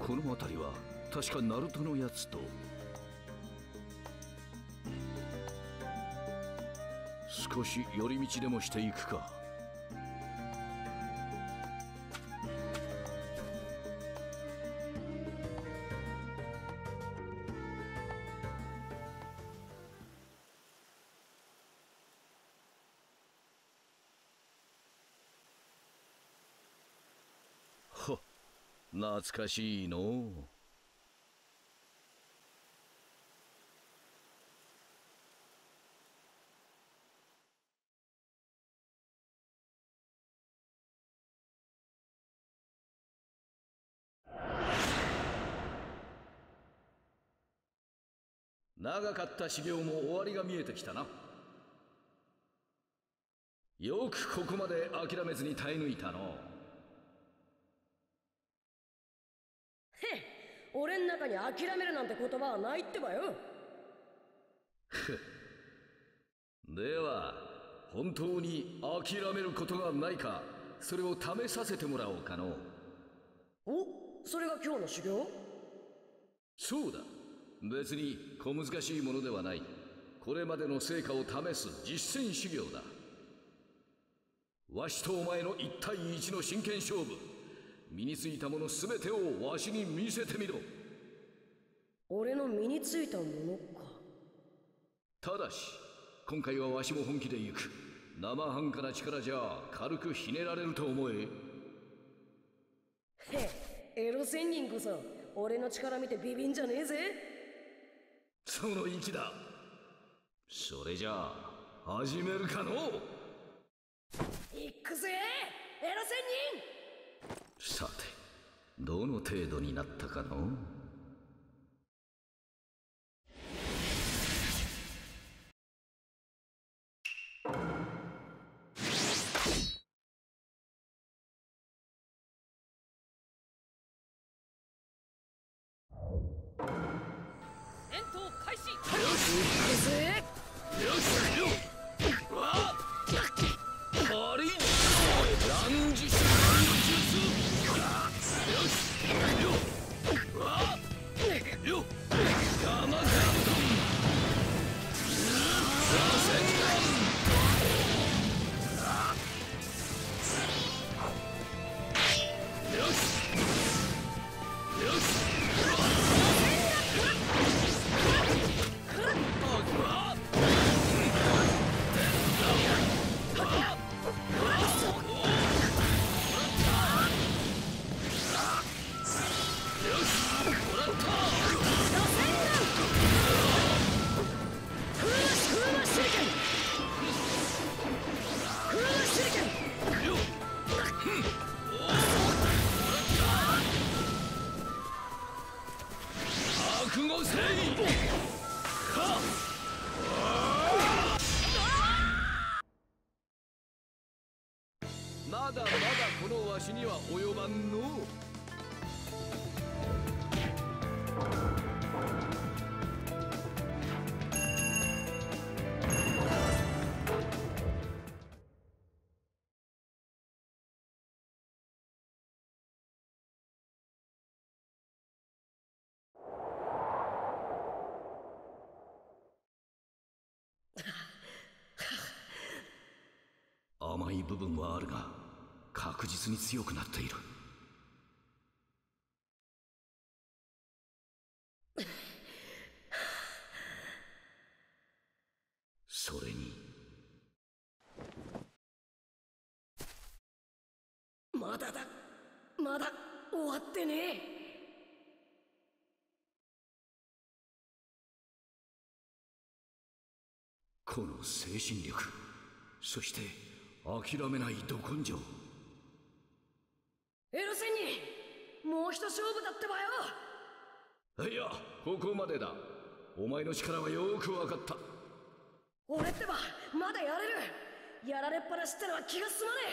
この辺りは確かナルトのやつと。少し寄り道でもしていくか。ほ、懐かしいのう。長かった修行も終わりが見えてきたな。よくここまで諦めずに耐え抜いたの。 へっ、俺ん中に諦めるなんて言葉はないってばよ。 では本当に諦めることがないか、それを試させてもらおうかの。 お、それが今日の修行？ そうだ、別に小難しいものではない。これまでの成果を試す実践修行だ。わしとお前の一対一の真剣勝負、身についたもの全てをわしに見せてみろ。 俺の身についたものか。 ただし今回はわしも本気で行く。生半可な力じゃ軽くひねられると思え。 へっ、エロ仙人こそ俺の力見てビビんじゃねえぜ。 その意気だ。それじゃあ始めるかの。 いくぜエロ仙人。 さてどの程度になったかの。 戦闘開始。よしいくぜ。 よしよっわっパリランジシュ術。よしよっわっよっガマガルドン螺旋弾。よしよし覚悟せい。はっまだまだこのわしには及ばんの。甘い部分はあるが確実に強くなっている。それにまだだ、まだ終わってねえ。 この精神力、そして諦めないど根性。 エロ仙人、もう一勝負だってばよ。 いや、ここまでだ。お前の力はよく分かった。 俺ってばまだやれる。やられっぱなしってのは気が済まね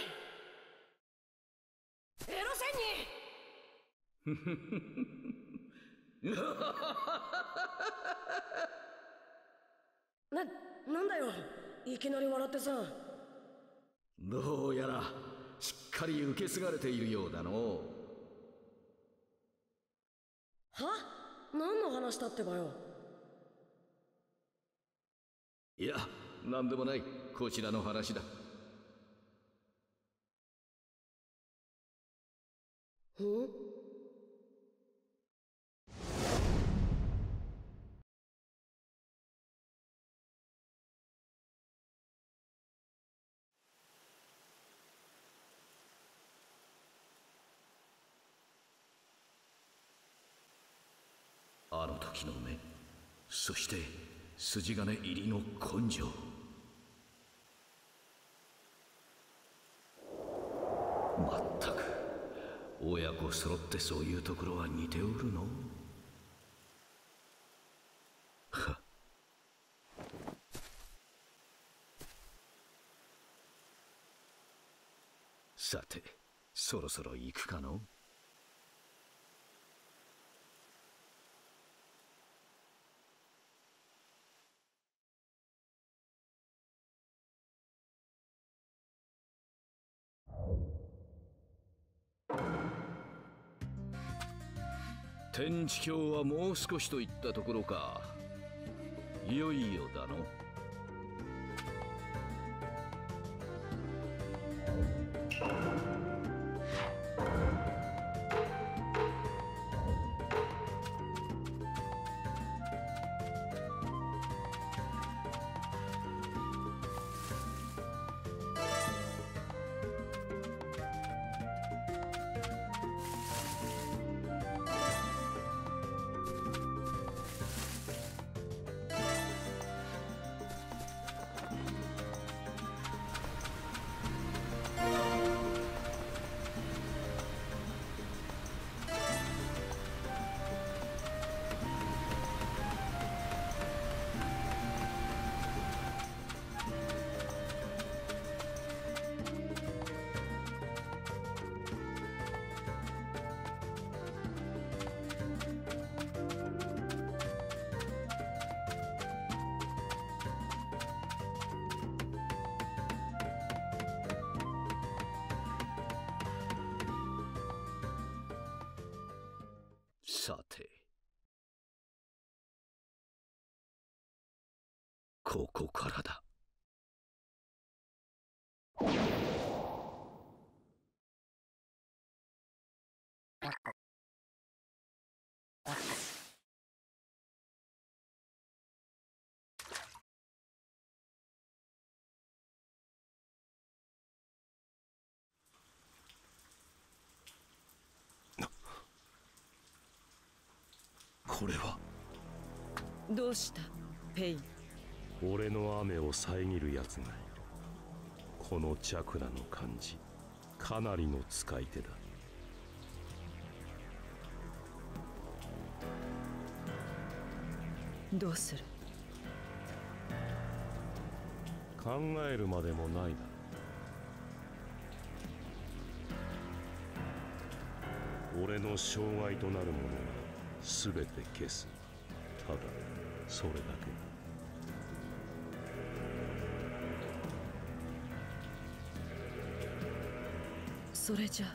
え。エロ仙人なんだよ、いきなり笑ってさ。 どうやらしっかり受け継がれているようだのう。 何の話だってばよ。 いや、何でもない。こちらの話だ。あの時の目、そして筋金入りの根性。まったく親子揃ってそういうところは似ておるの。はっ。さて、そろそろ行くかの。天地教はもう少しといったところか。いよいよだの。さて、ここからだ。これは。 どうしたペイン。 俺の雨を遮るやつがいる。このチャクラの感じ、かなりの使い手だ。 どうする。 考えるまでもないだろう。俺の障害となるものは全て消す。ただそれだけ。 それじゃ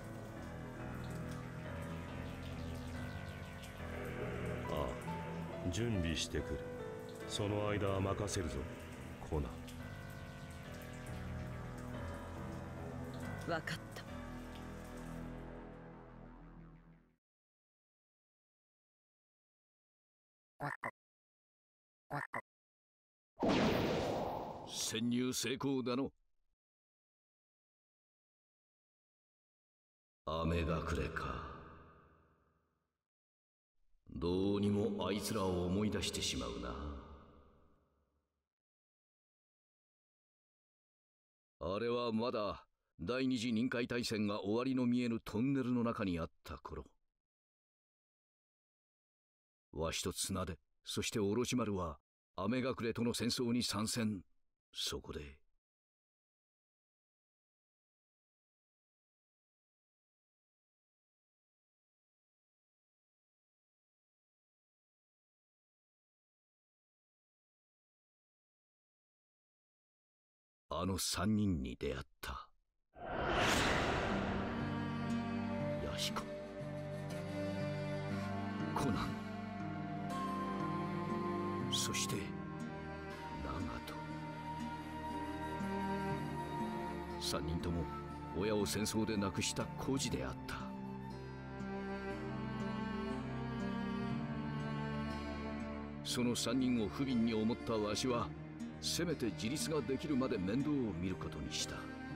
ああ、準備してくる。その間は任せるぞコナン。 分かった。 潜入成功だの。雨隠れか。どうにもあいつらを思い出してしまうな。あれはまだ第二次臨界大戦が終わりの見えぬトンネルの中にあった頃。わしと綱手、そしてオロチマルは雨隠れとの戦争に参戦。そこであの三人に出会った。ヤヒコ、コナン、 そして長門。3人とも親を戦争で亡くした孤児であった。その3人を不憫に思ったわしは、せめて自立ができるまで面倒を見ることにした。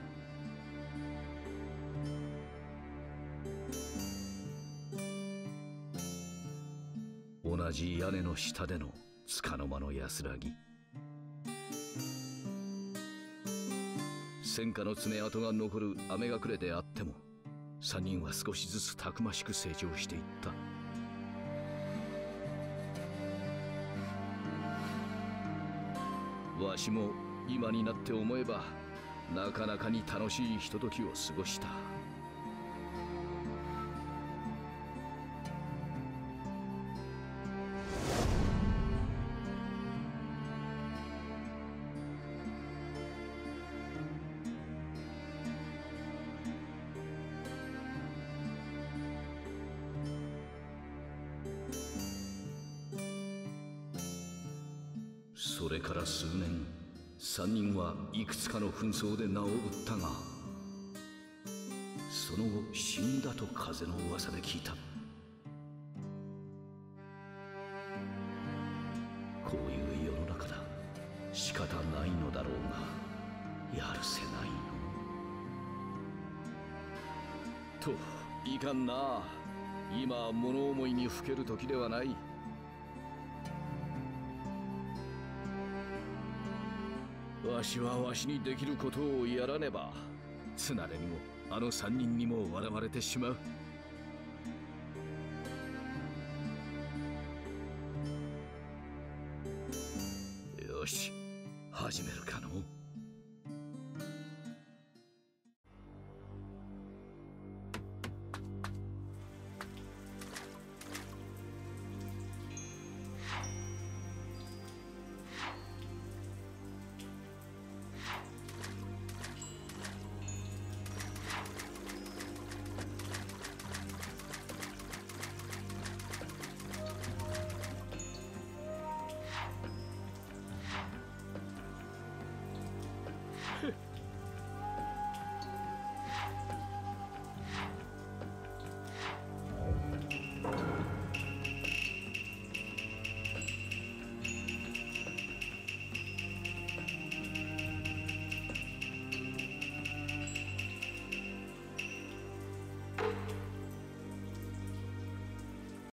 同じ屋根の下での束の間の安らぎ、戦火の爪痕が残る雨隠れであっても、3人は少しずつたくましく成長していった。わしも今になって思えば、なかなかに楽しいひとときを過ごした。それから数年、3人はいくつかの紛争で名を売ったが、その後死んだと風の噂で聞いた。こういう世の中だ。仕方ないのだろうが、やるせないの。といかんな。今は物思いにふける時ではない。わしはわしにできることをやらねば、つなれにもあの3人にも笑われてしまう。